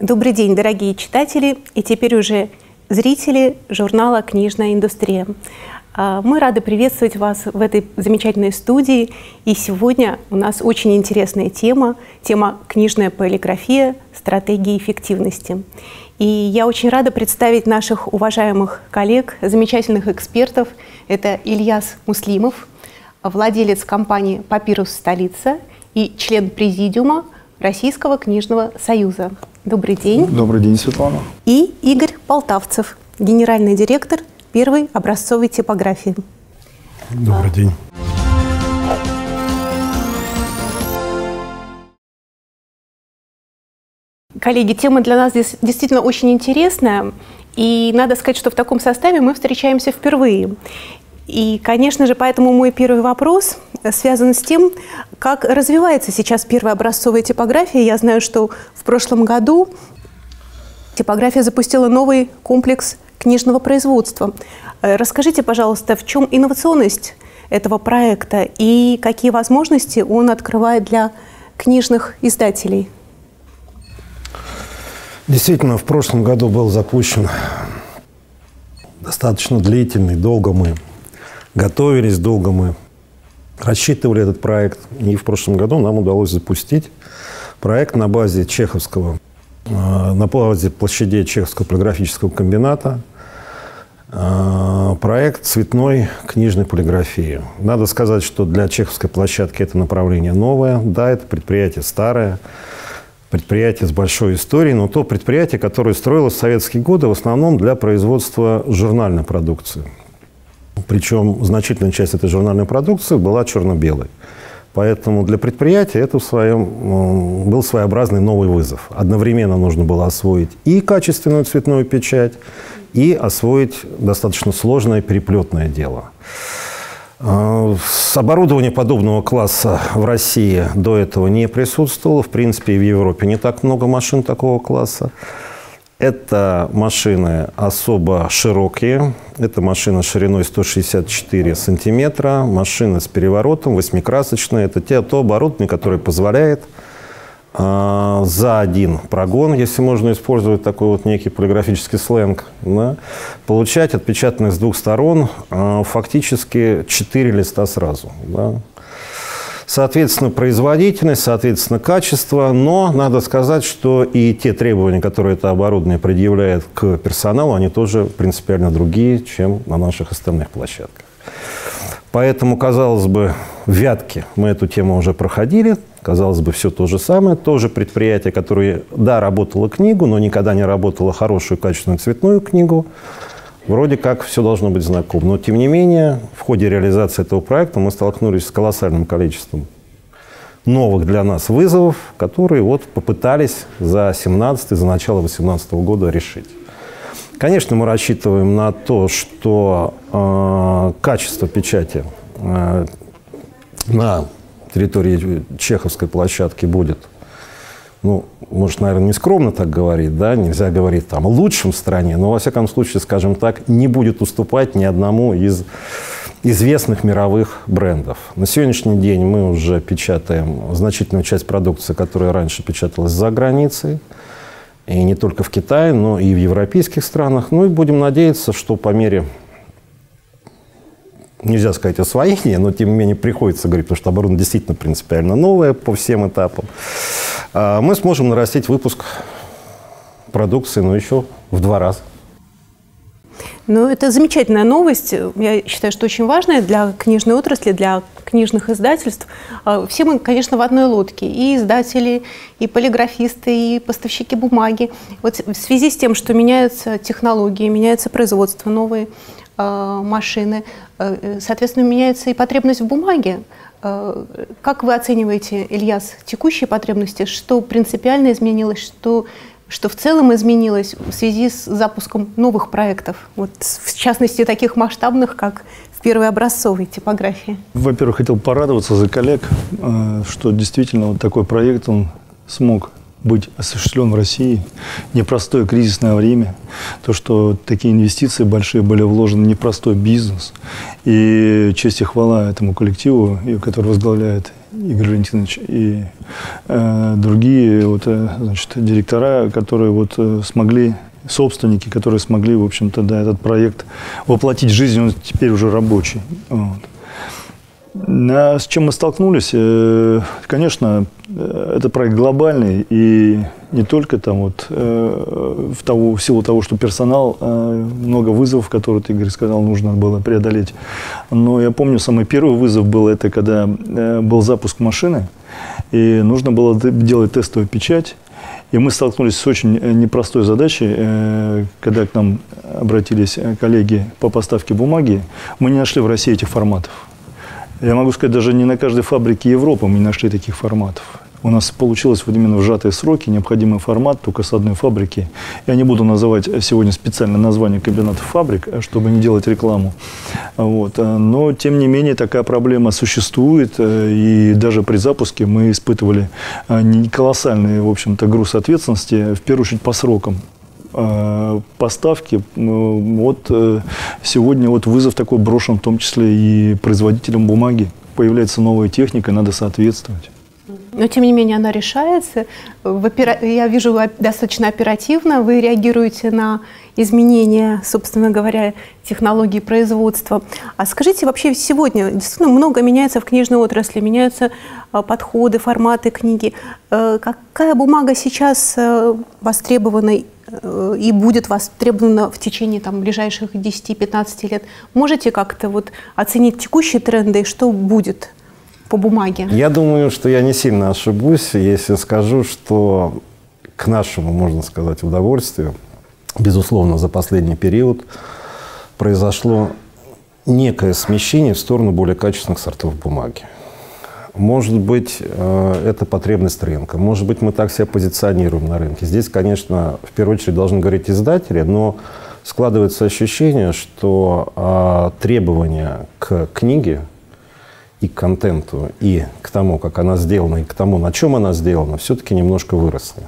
Добрый день, дорогие читатели и теперь уже зрители журнала «Книжная индустрия». Мы рады приветствовать вас в этой замечательной студии. И сегодня у нас очень интересная тема «Книжная полиграфия. Стратегии эффективности». И я очень рада представить наших уважаемых коллег, замечательных экспертов. Это Ильяс Муслимов, владелец компании «Папирус Столица» и член президиума Российского книжного союза. Добрый день. Добрый день, Светлана. И Игорь Полтавцев, генеральный директор первой образцовой типографии. Добрый день. Коллеги, тема для нас здесь действительно очень интересная. И надо сказать, что в таком составе мы встречаемся впервые. И, конечно же, поэтому мой первый вопрос связан с тем, как развивается сейчас первая образцовая типография. Я знаю, что в прошлом году типография запустила новый комплекс книжного производства. Расскажите, пожалуйста, в чем инновационность этого проекта и какие возможности он открывает для книжных издателей? Действительно, в прошлом году был запущен достаточно длительный, долго мы готовились, долго мы рассчитывали этот проект. И в прошлом году нам удалось запустить проект на базе Чеховского, на базе площадей Чеховского полиграфического комбината. Проект цветной книжной полиграфии. Надо сказать, что для Чеховской площадки это направление новое. Да, это предприятие старое, предприятие с большой историей, но то предприятие, которое строилось в советские годы в основном для производства журнальной продукции. Причем значительная часть этой журнальной продукции была черно-белой. Поэтому для предприятия это был своеобразный новый вызов. Одновременно нужно было освоить и качественную цветную печать, и освоить достаточно сложное переплетное дело. Оборудование подобного класса в России до этого не присутствовало. В принципе, и в Европе не так много машин такого класса. Это машины особо широкие. Это машина шириной 164 сантиметра, машина с переворотом, восьмикрасочная. Это то оборудование, которое позволяет за один прогон, если можно использовать такой вот некий полиграфический сленг, да, получать отпечатанных с двух сторон фактически 4 листа сразу. Да. Соответственно, производительность, соответственно, качество, но надо сказать, что и те требования, которые это оборудование предъявляет к персоналу, они тоже принципиально другие, чем на наших остальных площадках. Поэтому, казалось бы, в Вятке мы эту тему уже проходили, казалось бы, все то же самое, тоже предприятие, которое, да, работало книгу, но никогда не работало хорошую, качественную цветную книгу. Вроде как все должно быть знакомо. Но, тем не менее, в ходе реализации этого проекта мы столкнулись с колоссальным количеством новых для нас вызовов, которые вот попытались за начало 2018 года решить. Конечно, мы рассчитываем на то, что качество печати на территории Чеховской площадки будет, ну, может, наверное, не скромно так говорить, да, нельзя говорить там о лучшем в стране, но, во всяком случае, скажем так, не будет уступать ни одному из известных мировых брендов. На сегодняшний день мы уже печатаем значительную часть продукции, которая раньше печаталась за границей, и не только в Китае, но и в европейских странах. Ну и будем надеяться, что по мере, нельзя сказать освоения, но тем не менее приходится говорить, потому что оборудование действительно принципиально новое по всем этапам, мы сможем нарастить выпуск продукции, но еще в 2 раза. Ну, это замечательная новость. Я считаю, что очень важная для книжной отрасли, для книжных издательств. Все мы, конечно, в одной лодке. И издатели, и полиграфисты, и поставщики бумаги. Вот в связи с тем, что меняются технологии, меняется производство, новые машины, соответственно, меняется и потребность в бумаге. Как вы оцениваете, Ильяс, текущие потребности? Что принципиально изменилось, что в целом изменилось в связи с запуском новых проектов, вот, в частности, таких масштабных, как в первой образцовой типографии? Во-первых, хотел порадоваться за коллег, что действительно вот такой проект он смог быть осуществлен в России. Непростое кризисное время. То, что такие инвестиции большие были вложены в непростой бизнес. И честь и хвала этому коллективу, который возглавляет Игорь Валентинович, и другие вот, значит, директора, которые вот смогли, собственники, которые смогли, в общем-то, да, этот проект воплотить в жизнь, он теперь уже рабочий. Вот. С чем мы столкнулись? Конечно, это проект глобальный, и не только там вот, в силу того, что персонал, много вызовов, которые, ты, Игорь, сказал, нужно было преодолеть. Но я помню, самый первый вызов был, это когда был запуск машины, и нужно было делать тестовую печать. И мы столкнулись с очень непростой задачей, когда к нам обратились коллеги по поставке бумаги, мы не нашли в России этих форматов. Я могу сказать, даже не на каждой фабрике Европы мы не нашли таких форматов. У нас получилось вот именно в сжатые сроки, необходимый формат только с одной фабрики. Я не буду называть сегодня специально название комбинатов фабрик, чтобы не делать рекламу. Вот. Но, тем не менее, такая проблема существует. И даже при запуске мы испытывали колоссальный, в общем-то, груз ответственности, в первую очередь по срокам поставки. Вот сегодня вот вызов такой брошен, в том числе и производителям бумаги. Появляется новая техника, надо соответствовать. Но, тем не менее, она решается. Я вижу, вы достаточно оперативно, вы реагируете на изменения, собственно говоря, технологий производства. А скажите, вообще сегодня действительно много меняется в книжной отрасли, меняются подходы, форматы книги. Какая бумага сейчас востребована и будет востребована в течение там, ближайших 10-15 лет? Можете как-то вот оценить текущие тренды и что будет по бумаге? Я думаю, что я не сильно ошибусь, если скажу, что к нашему, можно сказать, удовольствию, безусловно, за последний период произошло некое смещение в сторону более качественных сортов бумаги. Может быть, это потребность рынка. Может быть, мы так себя позиционируем на рынке. Здесь, конечно, в первую очередь должны говорить издатели, но складывается ощущение, что требования к книге и к контенту, и к тому, как она сделана, и к тому, на чем она сделана, все-таки немножко выросли.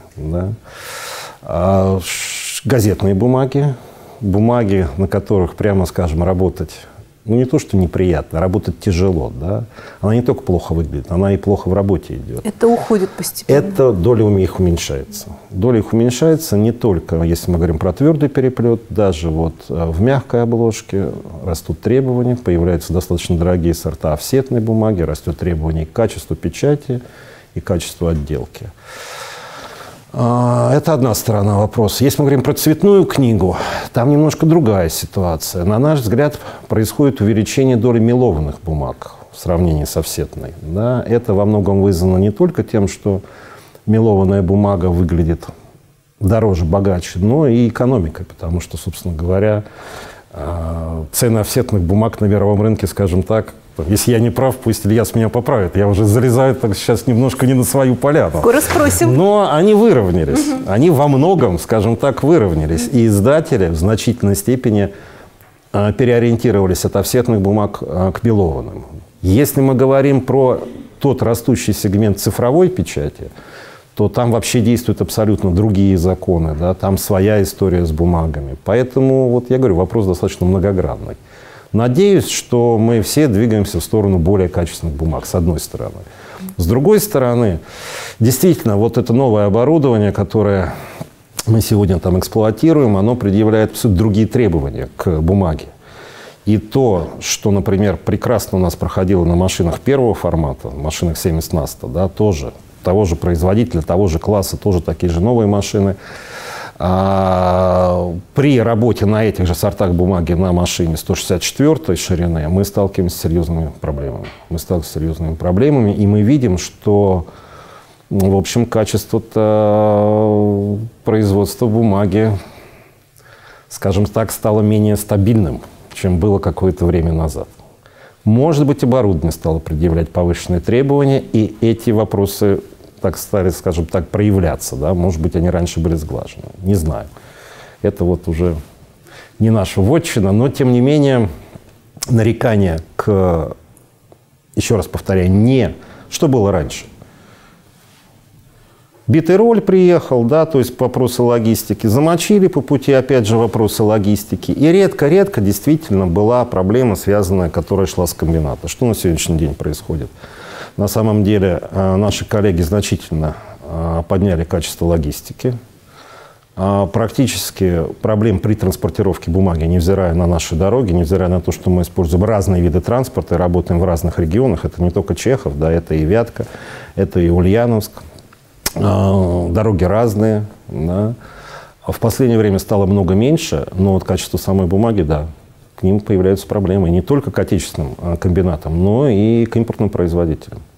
Да? Газетные бумаги, бумаги, на которых, прямо скажем, работать, ну, не то, что неприятно, а работать тяжело. Да? Она не только плохо выглядит, она и плохо в работе идет. Это уходит постепенно. Это доля их уменьшается. Доля их уменьшается не только, если мы говорим про твердый переплет, даже вот в мягкой обложке растут требования, появляются достаточно дорогие сорта офсетной бумаги, растет требование к качеству печати и качеству отделки. Это одна сторона вопроса. Если мы говорим про цветную книгу, там немножко другая ситуация. На наш взгляд, происходит увеличение доли мелованных бумаг в сравнении с офсетной. Да? Это во многом вызвано не только тем, что мелованная бумага выглядит дороже, богаче, но и экономикой, потому что, собственно говоря, цены офсетных бумаг на мировом рынке, скажем так, если я не прав, пусть Ильяс меня поправит. Я уже залезаю так сейчас немножко не на свою поляну. Скоро спросим. Но они выровнялись. Они во многом, скажем так, выровнялись. И издатели в значительной степени переориентировались от офсетных бумаг к мелованным. Если мы говорим про тот растущий сегмент цифровой печати, то там вообще действуют абсолютно другие законы. Да? Там своя история с бумагами. Поэтому, вот я говорю, вопрос достаточно многогранный. Надеюсь, что мы все двигаемся в сторону более качественных бумаг, с одной стороны. С другой стороны, действительно, вот это новое оборудование, которое мы сегодня там эксплуатируем, оно предъявляет абсолютно другие требования к бумаге. И то, что, например, прекрасно у нас проходило на машинах первого формата, машинах 70 Наста, да, тоже, того же производителя, того же класса, тоже такие же новые машины. При работе на этих же сортах бумаги на машине 164 ширины мы сталкиваемся с серьезными проблемами. И мы видим, что, в общем, качество производства бумаги, скажем так, стало менее стабильным, чем было какое-то время назад. Может быть, оборудование стало предъявлять повышенные требования, и эти вопросы так стали, скажем так, проявляться. Да? Может быть, они раньше были сглажены. Не знаю. Это вот уже не наша вотчина, но, тем не менее, нарекания к, еще раз повторяю, не что было раньше. Битый роль приехал, да, то есть вопросы логистики. Замочили по пути, опять же, вопросы логистики. И редко-редко действительно была проблема, связанная, которая шла с комбината. Что на сегодняшний день происходит? На самом деле наши коллеги значительно подняли качество логистики. Практически проблем при транспортировке бумаги, невзирая на наши дороги, невзирая на то, что мы используем разные виды транспорта и работаем в разных регионах. Это не только Чехов, да, это и Вятка, это и Ульяновск. Дороги разные. Да. В последнее время стало много меньше, но вот качество самой бумаги, да, к ним появляются проблемы. Не только к отечественным комбинатам, но и к импортным производителям.